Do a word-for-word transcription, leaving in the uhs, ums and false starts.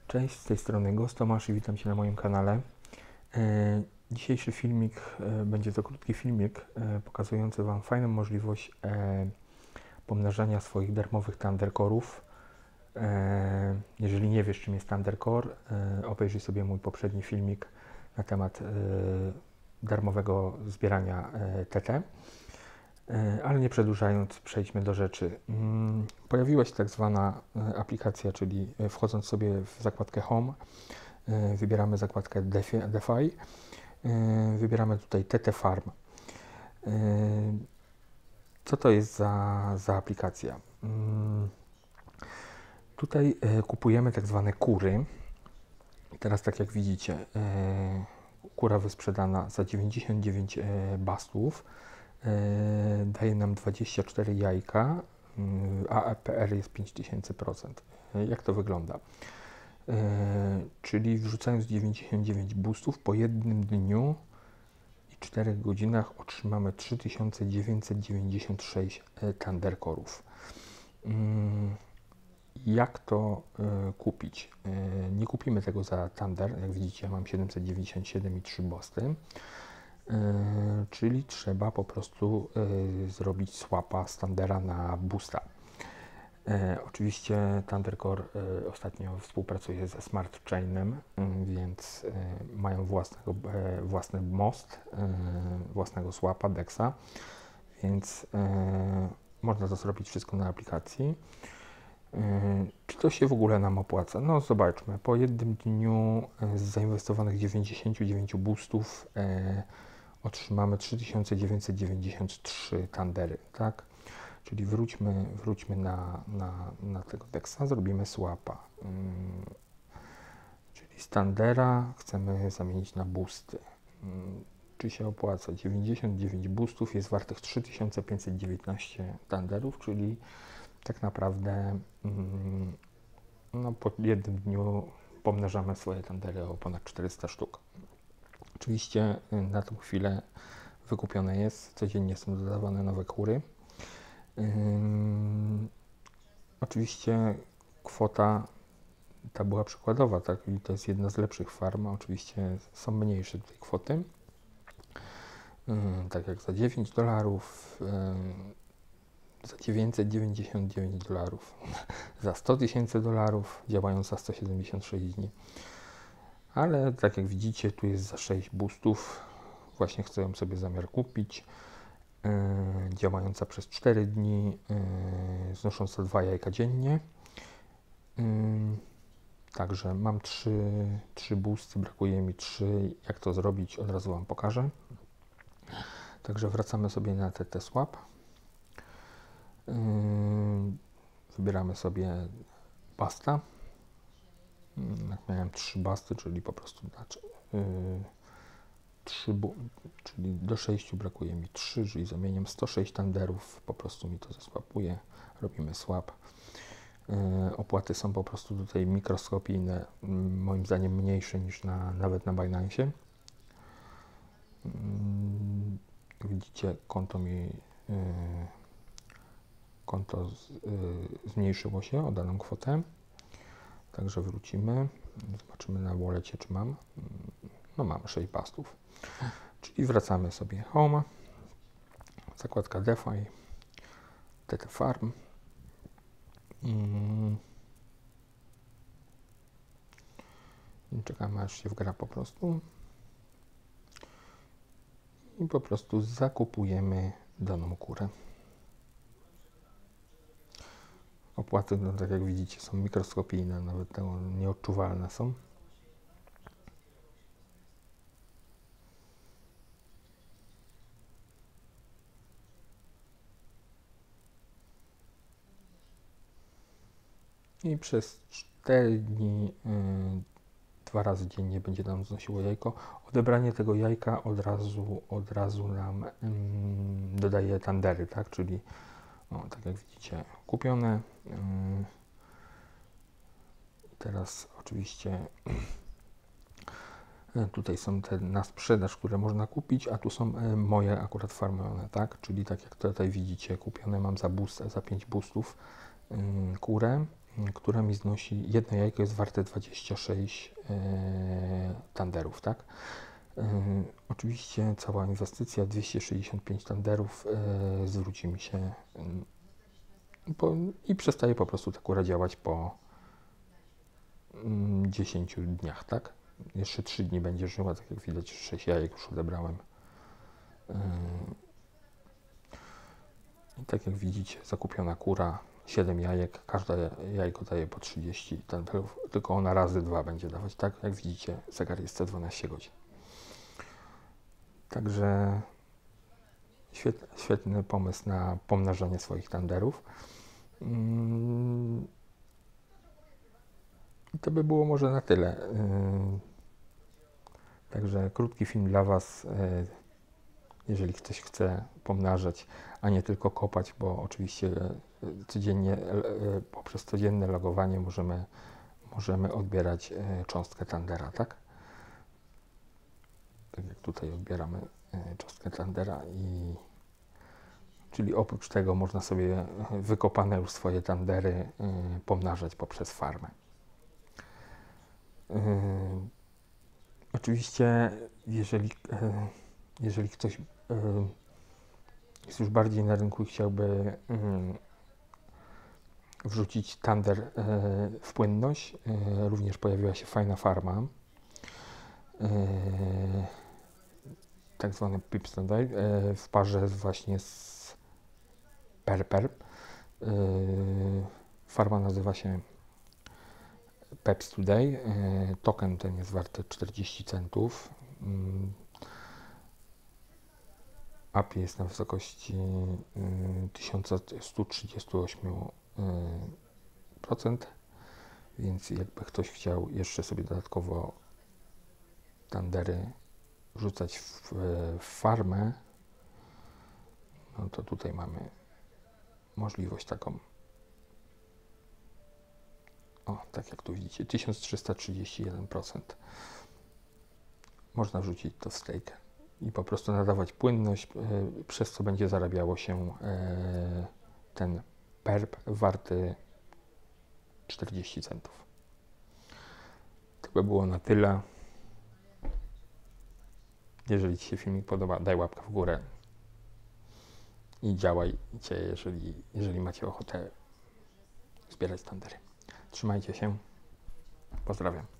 Cześć, z tej strony Ghost Tomasz i witam Cię na moim kanale. E, dzisiejszy filmik e, będzie to krótki filmik e, pokazujący Wam fajną możliwość e, pomnażania swoich darmowych Thunder Core'ów. E, jeżeli nie wiesz, czym jest Thunder Core, e, obejrzyj sobie mój poprzedni filmik na temat e, darmowego zbierania e, T T. Ale nie przedłużając, przejdźmy do rzeczy. Pojawiła się tak zwana aplikacja, czyli wchodząc sobie w zakładkę Home, wybieramy zakładkę DeFi, wybieramy tutaj T T Farm. Co to jest za, za aplikacja? Tutaj kupujemy tak zwane kury. Teraz tak jak widzicie, kura wysprzedana za dziewięćdziesiąt dziewięć bastów. Daje nam dwadzieścia cztery jajka, a A P R jest pięć tysięcy procent. Jak to wygląda? Czyli wrzucając dziewięćdziesiąt dziewięć boostów po jednym dniu i czterech godzinach otrzymamy trzy tysiące dziewięćset dziewięćdziesiąt sześć Thunder Core'ów. Jak to kupić? Nie kupimy tego za Thunder. Jak widzicie, mam siedemset dziewięćdziesiąt siedem i trzy boosty. Yy, czyli trzeba po prostu yy, zrobić swapa z Thundera na boosta. Yy, oczywiście Thunder Core yy, ostatnio współpracuje ze Smart Chainem, yy, więc yy, mają własnego, yy, własny most, yy, własnego swapa, dexa, więc yy, można to zrobić wszystko na aplikacji. Yy, czy to się w ogóle nam opłaca? No zobaczmy, po jednym dniu yy, z zainwestowanych dziewięćdziesięciu dziewięciu boostów yy, otrzymamy trzy tysiące dziewięćset dziewięćdziesiąt trzy Thundery, tak? Czyli wróćmy, wróćmy na, na, na tego dexa, zrobimy swapa. Hmm. Czyli z Thundera chcemy zamienić na boosty. Hmm. Czy się opłaca? dziewięćdziesiąt dziewięć boostów jest wartych trzy tysiące pięćset dziewiętnaście Thunderów, czyli tak naprawdę hmm, no, po jednym dniu pomnażamy swoje Thundery o ponad czterysta sztuk. Oczywiście na tą chwilę wykupione jest, codziennie są dodawane nowe kury. Yy, oczywiście kwota ta była przykładowa, tak? I to jest jedna z lepszych farm, oczywiście są mniejsze tutaj kwoty. Yy, tak jak za dziewięć dolarów, yy, za dziewięćset dziewięćdziesiąt dziewięć dolarów, za sto tysięcy dolarów, działająca sto siedemdziesiąt sześć dni. Ale tak jak widzicie, tu jest za sześć boostów. Właśnie chcę ją sobie zamiar kupić. Yy, działająca przez cztery dni, yy, znosząca dwa jajka dziennie. Yy, także mam trzy boosty, brakuje mi trzy. Jak to zrobić, od razu Wam pokażę. Także wracamy sobie na T T Swap. Yy, wybieramy sobie basta. Jak miałem trzy basty, czyli po prostu znaczy, yy, trzy, czyli do sześciu brakuje mi trzy, czyli zamieniam sto sześć Thunderów, po prostu mi to zaswapuje, robimy swap. Yy, opłaty są po prostu tutaj mikroskopijne, yy, moim zdaniem mniejsze niż na, nawet na Binance. Yy, widzicie, konto mi yy, konto z, yy, zmniejszyło się o daną kwotę. Także wrócimy, zobaczymy na wallecie, czy mam. No mam sześć bastów. Czyli wracamy sobie Home, zakładka DeFi, T T Farm. I czekamy, aż się wgra po prostu. I po prostu zakupujemy daną kurę. Opłaty, no, tak jak widzicie, są mikroskopijne, nawet tego nieodczuwalne są. I przez cztery dni, yy, dwa razy dziennie będzie nam znosiło jajko. Odebranie tego jajka od razu, od razu nam yy, dodaje Thundery, tak? Czyli o, tak jak widzicie, kupione. Yy, teraz oczywiście yy, tutaj są te na sprzedaż, które można kupić, a tu są yy, moje akurat farmione, tak? Czyli tak jak tutaj widzicie, kupione mam za boost, za pięć boostów yy, kurę. która mi znosi, jedno jajko jest warte dwadzieścia sześć e, tanderów, tak? E, oczywiście cała inwestycja, dwieście sześćdziesiąt pięć tanderów, e, zwróci mi się e, po, i przestaje po prostu ta kura działać po mm, dziesięciu dniach, tak? Jeszcze trzy dni będzie żyła, tak jak widać, sześć jajek już odebrałem. E, I tak jak widzicie, zakupiona kura, siedem jajek, każde jajko daje po trzydzieści tanderów, tylko ona razy dwa będzie dawać, tak? Jak widzicie, zegar jest co dwanaście godzin. Także świetny, świetny pomysł na pomnażanie swoich tanderów. I to by było może na tyle. Także krótki film dla Was, jeżeli ktoś chce pomnażać, a nie tylko kopać, bo oczywiście codziennie, poprzez codzienne logowanie możemy, możemy odbierać cząstkę tandera, tak? Tak jak tutaj odbieramy cząstkę tandera i czyli oprócz tego można sobie wykopane już swoje tandery pomnażać poprzez farmę. Yy, oczywiście, jeżeli, yy, jeżeli ktoś yy, jest już bardziej na rynku i chciałby yy, wrzucić tander yy, w płynność, yy, również pojawiła się fajna farma, yy, tak zwany Pips Today, yy, w parze właśnie z Perper. Yy, farma nazywa się Peps Today. Token ten jest warty czterdzieści centów. A P I jest na wysokości tysiąc sto trzydzieści osiem procent, więc jakby ktoś chciał jeszcze sobie dodatkowo tandery wrzucać w, w farmę, no to tutaj mamy możliwość taką. O, tak jak tu widzicie, tysiąc trzysta trzydzieści jeden procent. Można wrzucić to w stake i po prostu nadawać płynność, yy, przez co będzie zarabiało się yy, ten perp warty czterdzieści centów. To by było na tyle. Jeżeli Ci się filmik podoba, daj łapkę w górę i działajcie, jeżeli, jeżeli macie ochotę zbierać tandery. Trzymajcie się. Pozdrawiam.